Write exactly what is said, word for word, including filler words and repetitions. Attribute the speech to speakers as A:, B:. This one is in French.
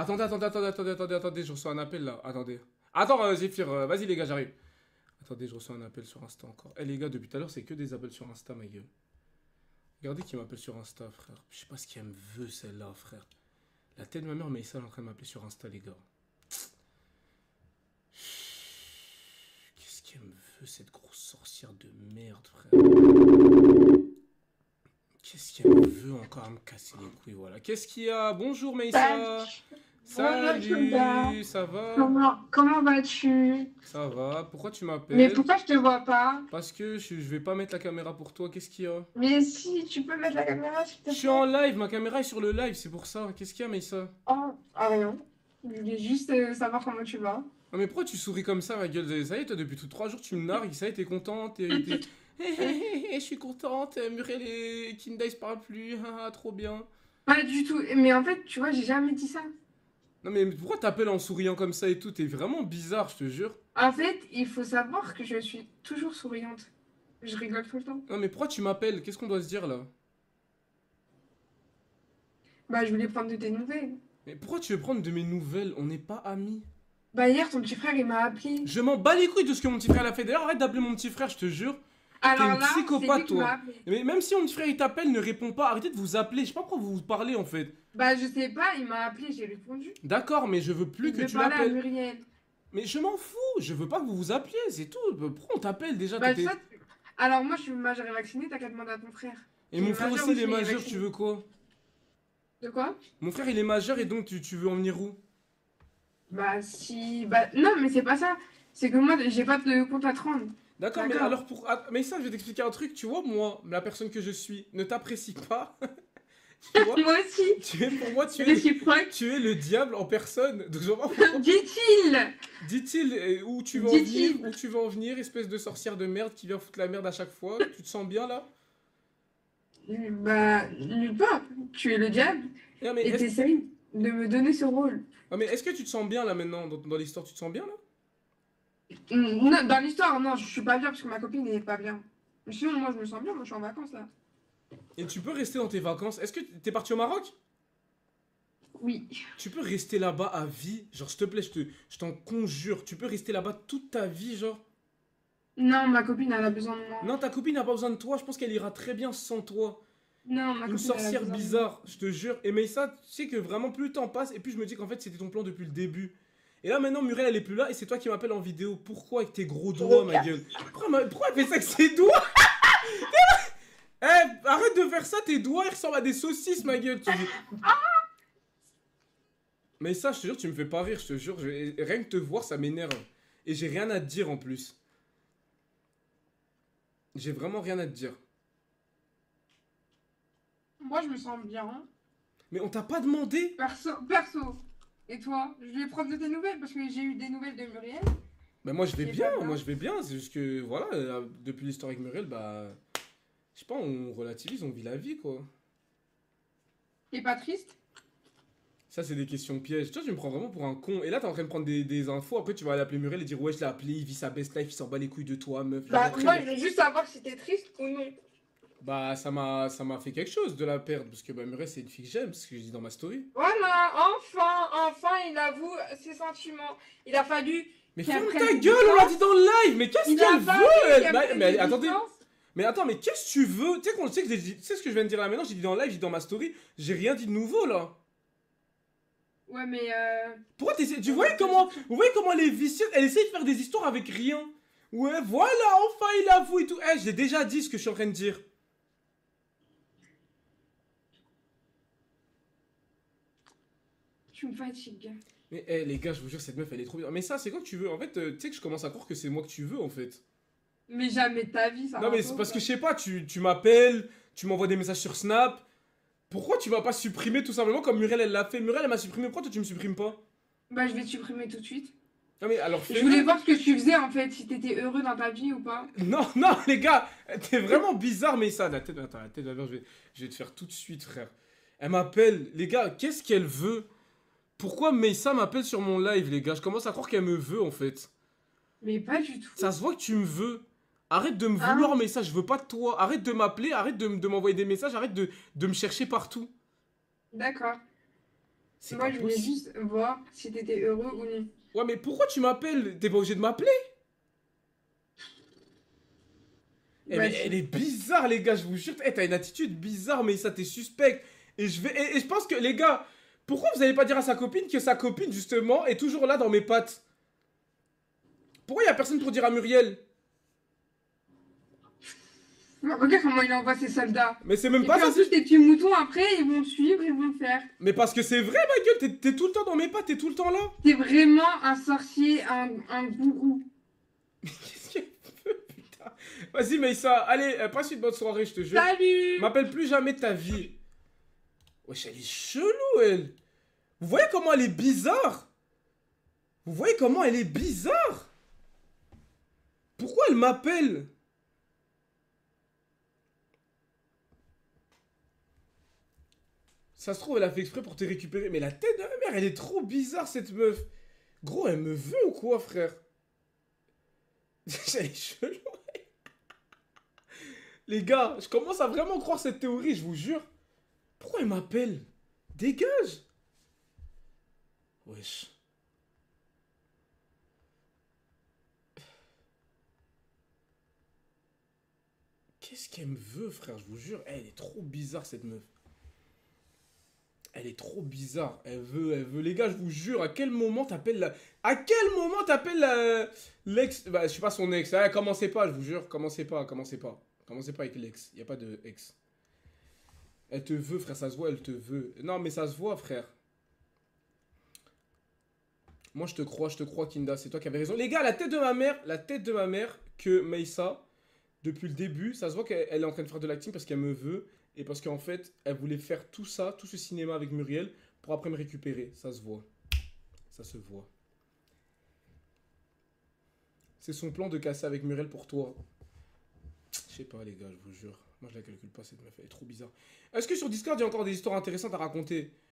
A: Attendez, attendez, attendez, attendez, attendez, attendez, je reçois un appel là. Attendez. Attends, euh, Zéphyr, euh, vas-y les gars, j'arrive. Attendez, je reçois un appel sur Insta encore. Eh les gars, depuis tout à l'heure, c'est que des appels sur Insta, ma gueule. Regardez qui m'appelle sur Insta, frère. Je sais pas ce qu'elle me veut, celle-là, frère. La tête de ma mère, mais ça, elle est en train de m'appeler sur Insta, les gars. Qu'est-ce qu'elle me veut, cette grosse sorcière de merde, frère. Qu'est-ce qu'elle me veut encore à me casser les couilles, voilà. Qu'est-ce qu'il y a? Bonjour, Meissa. Salut, ça va?
B: Comment, comment vas-tu?
A: Ça va, pourquoi tu
B: Mais
A: m'appelles?
B: pourquoi je te vois pas?
A: Parce que je, je vais pas mettre la caméra pour toi, qu'est-ce qu'il y a?
B: Mais si, tu peux mettre la caméra s'il te
A: Je suis
B: plaît.
A: en live, ma caméra est sur le live, c'est pour ça. Qu'est-ce qu'il y a, Meissa?
B: Oh, ah rien. Je voulais juste euh, savoir comment tu vas.
A: Non mais pourquoi tu souris comme ça, ma gueule? Ça y est, toi, depuis tous trois jours, tu me nargues, ça y est, t'es contente, t'es... t'es- Hé, hé, hé, hé, je suis contente, Muriel et Kinda, ils se parlent plus, haha, trop bien.
B: Pas du tout. Mais en fait, tu vois, j'ai jamais dit ça.
A: Non mais pourquoi t'appelles en souriant comme ça et tout? T'es vraiment bizarre, je te jure.
B: En fait, il faut savoir que je suis toujours souriante. Je rigole tout le temps.
A: Non mais pourquoi tu m'appelles? Qu'est-ce qu'on doit se dire là?
B: Bah, je voulais prendre de tes nouvelles.
A: Mais pourquoi tu veux prendre de mes nouvelles? On n'est pas amis.
B: Bah, hier, ton petit frère, il m'a appelé.
A: Je m'en bats les couilles de ce que mon petit frère a fait. D'ailleurs, arrête d'appeler mon petit frère, je te jure. T'es
B: Alors
A: une
B: là, c'est
A: psychopathe,
B: lui qui m'a
A: toi.
B: appelé.
A: Mais même si mon petit frère il t'appelle, ne réponds pas. Arrêtez de vous appeler. Je sais pas pourquoi vous vous parlez en fait.
B: Bah, je sais pas, il m'a appelé, j'ai répondu.
A: D'accord, mais je veux plus
B: Il
A: que
B: veut
A: tu
B: parler à
A: l'appelles.
B: Muriel.
A: Mais je m'en fous. Je veux pas que vous vous appeliez, c'est tout. Pourquoi on t'appelle déjà?
B: Bah,
A: t'étais-
B: ça, tu- alors moi, je suis majeure et vaccinée, t'as qu'à demander à ton frère.
A: Et
B: Il
A: mon
B: est
A: frère
B: majeur
A: aussi, il est
B: il est
A: majeur,
B: vacciné.
A: tu veux quoi?
B: De quoi?
A: Mon frère, il est majeur et donc tu, tu veux en venir où?
B: Bah, si. Bah, non, mais c'est pas ça. C'est que moi, j'ai pas de compte à te rendre.
A: D'accord, mais
B: D'accord.
A: alors pour. ah, Mais ça, je vais t'expliquer un truc. Tu vois, moi, la personne que je suis, ne t'apprécie pas. Tu vois?
B: Moi aussi.
A: Tu es pour moi, tu es,
B: Réciproque.
A: tu es le diable en personne. Donc je vois pas pourquoi.
B: Dit-il.
A: Dit-il euh, où tu veux en venir,
B: Dit-il.
A: où tu veux en venir, espèce de sorcière de merde qui vient foutre la merde à chaque fois. Tu te sens bien là?
B: Bah, nulle part. Tu es le diable
A: Non, mais
B: et
A: est-ce
B: t'essayes de me donner ce rôle.
A: ah, mais est-ce que tu te sens bien là maintenant dans, dans l'histoire? Tu te sens bien là?
B: Non, dans l'histoire, non, je suis pas bien parce que ma copine n'est pas bien. Mais sinon, moi, je me sens bien. Moi, je suis en vacances là.
A: Et tu peux rester dans tes vacances. Est-ce que t'es parti au Maroc?
B: Oui.
A: Tu peux rester là-bas à vie. Genre, s'il te plaît, je te, je t'en conjure. Tu peux rester là-bas toute ta vie, genre.
B: Non, ma copine, elle a besoin de moi.
A: Non, ta copine n'a pas besoin de toi. Je pense qu'elle ira très bien sans toi.
B: Non, ma
A: Une
B: copine, elle a
A: sorcière
B: besoin de
A: bizarre, je te jure. Et mais ça, tu sais que vraiment plus le temps passe et puis je me dis qu'en fait c'était ton plan depuis le début. Et là maintenant Muriel elle est plus là et c'est toi qui m'appelles en vidéo. Pourquoi avec tes gros doigts, ma gueule? Pourquoi, ma- pourquoi elle fait ça avec ses doigts? Eh, arrête de faire ça, tes doigts ils ressemblent à des saucisses, ma gueule. Tu dis- Mais ça, je te jure, tu me fais pas rire, je te jure. je- Rien que te voir, ça m'énerve. Et j'ai rien à te dire en plus. J'ai vraiment rien à te dire.
B: Moi, je me sens bien.
A: Mais on t'a pas demandé?
B: Perso, perso. Et toi? Je vais prendre de tes nouvelles parce que j'ai eu des nouvelles de Muriel.
A: Bah moi je vais
B: J'ai
A: bien,
B: pas bien.
A: moi je vais bien, c'est juste que voilà, euh, depuis l'histoire avec Muriel, bah je sais pas, on relativise, on vit la vie quoi.
B: T'es pas triste?
A: Ça c'est des questions pièges, toi tu me prends vraiment pour un con, et là t'es en train de prendre des, des infos, après tu vas aller appeler Muriel et dire ouais je l'ai appelé, il vit sa best life, il s'en bat les couilles de toi meuf. Je
B: Bah,
A: vois très
B: moi,
A: bien.
B: je veux juste savoir si t'es triste ou non.
A: Bah ça m'a ça m'a fait quelque chose de la perdre, parce que bah Muriel c'est une fille que j'aime, c'est ce que je dis dans ma story.
B: Voilà, enfin, enfin, il avoue ses sentiments. Il a fallu.
A: Mais
B: Qu'elle
A: ferme
B: prenne
A: ta
B: des
A: gueule, on l'a
B: distances.
A: dit dans le live, mais qu'est-ce
B: Il a
A: qu'elle
B: fallu
A: veut elle
B: qu'elle
A: Bah,
B: prenne
A: Mais
B: des
A: attendez,
B: distances.
A: mais attends, mais qu'est-ce que tu veux? Tu sais qu'on sait que j'ai dit- tu sais ce que je viens de dire là maintenant, j'ai dit dans le live, j'ai dit dans ma story, j'ai rien dit de nouveau là.
B: Ouais, mais euh...
A: Pourquoi t'essaies... Tu voyais comment... Vous voyez comment elle est vicieuse? Elle essaie de faire des histoires avec rien. Ouais, voilà, enfin il avoue et tout. Eh, j'ai déjà dit ce que je suis en train de dire.
B: tu me fatigues.
A: Mais eh, les gars, je vous jure, cette meuf, elle est trop bien. Mais ça, c'est quoi que tu veux? En fait, euh, tu sais que je commence à croire que c'est moi que tu veux, en fait.
B: Mais jamais de ta vie, ça
A: Non,
B: va
A: mais
B: pas,
A: c'est parce
B: ou
A: que
B: pas
A: je sais pas, tu, tu m'appelles, tu m'envoies des messages sur Snap. Pourquoi tu vas pas supprimer tout simplement comme Muriel, elle l'a fait? Muriel, elle m'a supprimé, pourquoi toi tu me supprimes pas?
B: Bah, je vais te supprimer tout de suite.
A: Non, mais alors
B: Je
A: fais.
B: voulais voir ce que tu faisais en fait, si t'étais heureux dans ta vie ou pas.
A: Non, non, les gars, t'es vraiment bizarre, mais ça, la tête, attends, la tête, je vais, je vais te faire tout de suite, frère. Elle m'appelle, les gars, qu'est-ce qu'elle veut? Pourquoi Meyssa m'appelle sur mon live, les gars? Je commence à croire qu'elle me veut, en fait.
B: Mais pas du tout.
A: Ça se voit que tu me veux. Arrête de me
B: Ah.
A: vouloir, Meyssa, je veux pas de toi. Arrête de m'appeler, arrête de, m- de m'envoyer des messages, arrête de, de me chercher partout.
B: D'accord.
A: C'est
B: Moi,
A: pas
B: je voulais
A: possible.
B: juste voir si t'étais heureux ou non.
A: Ouais, mais pourquoi tu m'appelles? T'es pas obligé de m'appeler? Eh,
B: Bah
A: mais elle
B: si.
A: est bizarre, les gars, je vous jure. Eh, t'as une attitude bizarre, mais ça, t'es suspect. Et je vais. Et, et je pense que, les gars, pourquoi vous allez pas dire à sa copine que sa copine, justement, est toujours là dans mes pattes? Pourquoi y a personne pour dire à Muriel?
B: Bah, regarde comment il envoie ses soldats.
A: Mais c'est même
B: Et
A: pas
B: puis
A: ça,
B: en
A: c'est.
B: plus, tes petits moutons, après, ils vont te suivre, ils vont le faire.
A: Mais parce que c'est vrai, ma gueule, t'es t'es tout le temps dans mes pattes, t'es tout le temps là.
B: T'es vraiment un sorcier, un, un gourou.
A: Qu'est-ce qu'elle veut, putain? Vas-y, Meissa, allez, euh, passe une bonne soirée, je te jure.
B: Salut!
A: M'appelle plus jamais de ta vie. Wesh, elle est chelou, elle. Vous voyez comment elle est bizarre? Vous voyez comment elle est bizarre? Pourquoi elle m'appelle? Ça se trouve, elle a fait exprès pour te récupérer. Mais la tête de ma mère, elle est trop bizarre, cette meuf. Gros, elle me veut ou quoi, frère? Elle est chelou. Les gars, je commence à vraiment croire cette théorie, je vous jure. Pourquoi elle m'appelle? Dégage. Wesh. Qu'est-ce qu'elle me veut, frère? Je vous jure, elle est trop bizarre, cette meuf. Elle est trop bizarre. Elle veut, elle veut. Les gars, je vous jure, à quel moment t'appelles la... À quel moment t'appelles la... l'ex... Bah, je suis pas son ex. Ah, commencez pas, je vous jure. Commencez pas, commencez pas. Commencez pas avec l'ex. Y a pas de ex. Elle te veut, frère, ça se voit, elle te veut. Non, mais ça se voit, frère. Moi, je te crois, je te crois, Kinda. C'est toi qui avais raison. Les gars, la tête de ma mère, la tête de ma mère, que Meissa, depuis le début, ça se voit qu'elle elle est en train de faire de l'acting parce qu'elle me veut. Et parce qu'en fait, elle voulait faire tout ça, tout ce cinéma avec Muriel, pour après me récupérer. Ça se voit. Ça se voit. C'est son plan de casser avec Muriel pour toi. Je sais pas, les gars, je vous jure. Moi, je la calcule pas, cette meuf. Elle est trop bizarre. Est-ce que sur Discord, il y a encore des histoires intéressantes à raconter?